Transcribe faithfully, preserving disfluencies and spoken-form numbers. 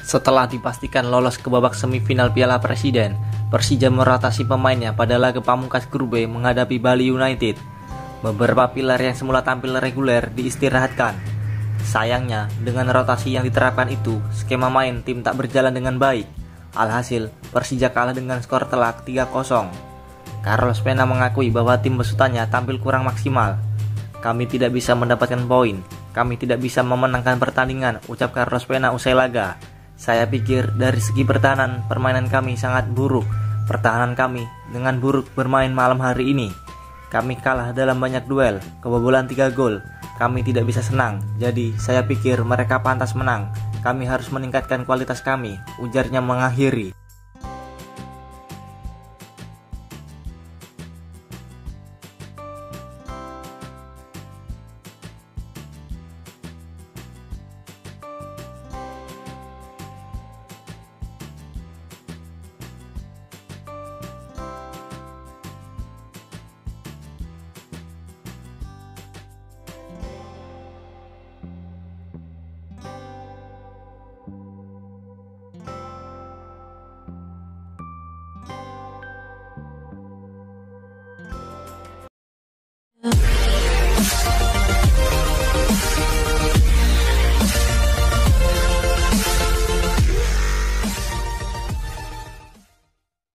Setelah dipastikan lolos ke babak semifinal Piala Presiden, Persija merotasi pemainnya pada laga pamungkas grup B menghadapi Bali United. Beberapa pilar yang semula tampil reguler diistirahatkan. Sayangnya, dengan rotasi yang diterapkan itu, skema main tim tak berjalan dengan baik. Alhasil, Persija kalah dengan skor telak tiga kosong. Carlos Pena mengakui bahwa tim besutannya tampil kurang maksimal. "Kami tidak bisa mendapatkan poin, kami tidak bisa memenangkan pertandingan," ucap Carlos Pena usai laga. "Saya pikir dari segi pertahanan, permainan kami sangat buruk. Pertahanan kami dengan buruk bermain malam hari ini. Kami kalah dalam banyak duel, kebobolan tiga gol. Kami tidak bisa senang, jadi saya pikir mereka pantas menang. Kami harus meningkatkan kualitas kami," ujarnya mengakhiri.